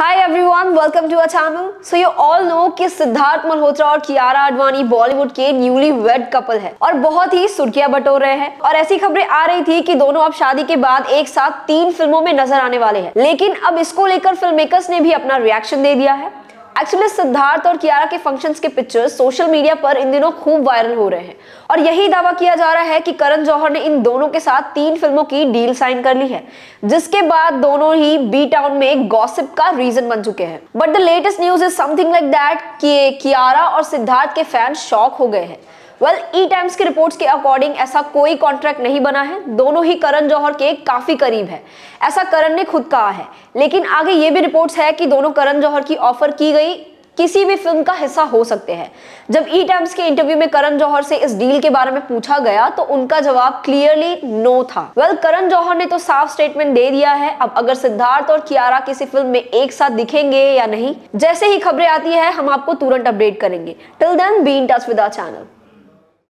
Hi everyone, welcome to our channel. So you all know कि सिद्धार्थ मल्होत्रा और कियारा आडवाणी बॉलीवुड के newly wed couple है और बहुत ही सुर्खियां बटोर रहे हैं। और ऐसी खबरें आ रही थी कि दोनों अब शादी के बाद एक साथ 3 फिल्मों में नजर आने वाले हैं, लेकिन अब इसको लेकर फिल्म मेकर्स ने भी अपना रिएक्शन दे दिया है। एक्चुअली सिद्धार्थ और कियारा के फंक्शंस के पिक्चर्स सोशल मीडिया पर इन दिनों खूब वायरल हो रहे हैं और यही दावा किया जा रहा है कि करण जौहर ने इन दोनों के साथ 3 फिल्मों की डील साइन कर ली है, जिसके बाद दोनों ही बी टाउन में गॉसिप का रीजन बन चुके हैं। But the latest news is something like that कि कियारा और सिद्धार्थ के फैंस शॉक हो गए हैं। वेल, ई टाइम्स की रिपोर्ट्स के अकॉर्डिंग ऐसा कोई कॉन्ट्रैक्ट नहीं बना है, दोनों ही करण जौहर के काफी करीब है, ऐसा करण ने खुद कहा है। लेकिन आगे ये भी रिपोर्ट्स है कि दोनों करण जौहर की ऑफर की गई किसी भी फिल्म का हिस्सा हो सकते हैं। जब ई टाइम्स के इंटरव्यू में करण जौहर से इस डील के बारे में पूछा गया तो उनका जवाब क्लियरली नो था। वेल, करण जौहर ने तो साफ स्टेटमेंट दे दिया है। अब अगर सिद्धार्थ और कियारा किसी फिल्म में एक साथ दिखेंगे या नहीं, जैसे ही खबरें आती है हम आपको तुरंत अपडेट करेंगे। Till then be in touch with our channel.